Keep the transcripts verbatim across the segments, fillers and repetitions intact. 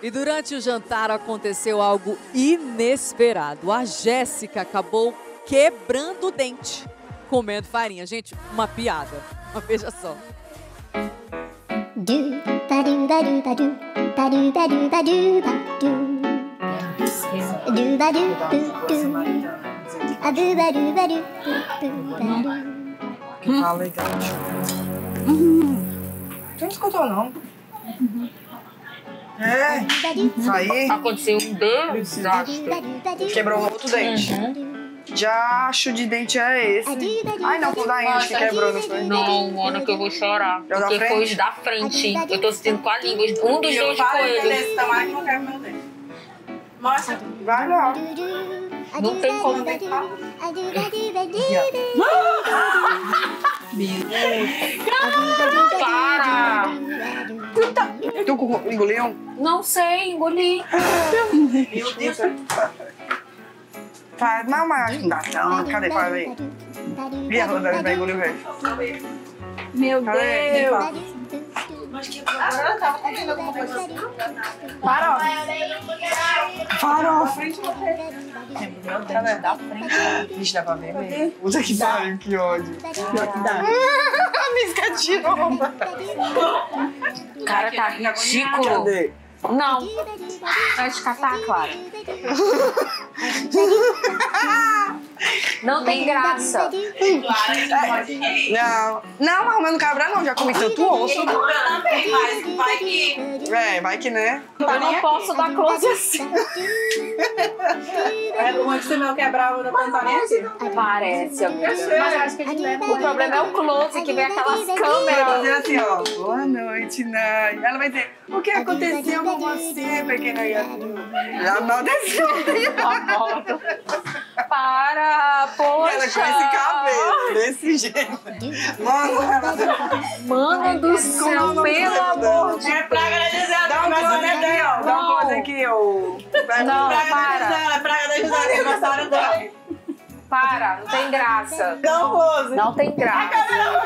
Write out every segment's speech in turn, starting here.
E durante o jantar aconteceu algo inesperado. A Jéssica acabou quebrando o dente comendo farinha. Gente, uma piada. Mas veja só. Ah, legal. Hum. Você não escutou, não? Uhum. É, isso aí. Aconteceu um desastre. Quebrou outro dente. Uhum. Diacho de dente é esse? Ai, não, foi o da Indy que quebrou, não foi? Não, mano, que eu vou chorar. É o da porque frente? foi os da frente. Eu tô sentindo com a língua. Um dos dois de coelho. Tomara que não quebra meu dente. Mostra. Vai lá. Não tem como. Meu Para! Tu engoliu? Não sei, engoli. Meu Deus. Faz, não, mas não dá não. Cadê? Faz aí. E a Rosa vai engolir o resto. Meu Cadê? Deus. Mas que agora ela tava comendo alguma coisa assim. Farofa. Farofa. Meu Deus, dá frente. Vixe, dá pra ver mesmo. Puta que pariu, que ódio. Pior que dá. Me escatirou. Cara, tá ridículo. Cadê? Não. Vai descartar, Clara. Não tem graça. Não, não, mas o meu não quebra não, já comi tanto osso. Mas vai que... É, vai que né. Eu não posso dar close assim. É do monte que meu quebrava da Pantanense? Parece, amiga. Mas eu acho que a gente leva. O problema é o close, que vem aquelas Eu vou câmeras. fazer assim, ó. Boa noite, Nai. Ela vai dizer, o que aconteceu com você, pequena gatinha? Já mal desceu. Para, poxa. Ela com esse cabelo, desse jeito. Mano, ela... Mano do céu, pelo amor de É praga da Gisela. Dá um close aqui, ó. Dá um close aqui, ó. Não, Praga da para. Gisela, praga da Gisela. Aniversário dela. Para, não tem graça. Dá um close. Não tem graça.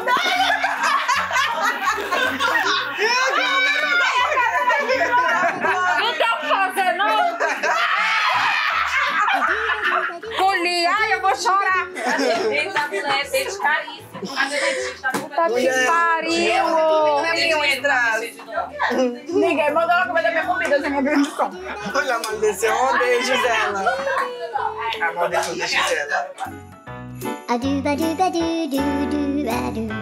Não tem o que fazer, não. Colhi, ai, eu vou chorar. Eita, mulher, beijo caríssimo. Tá que pariu. Ninguém mandou ela comer da minha comida, sem minha permissão. Olha a maldição de Gisela. A maldição de Gisela. A do ba do ba do do do a do.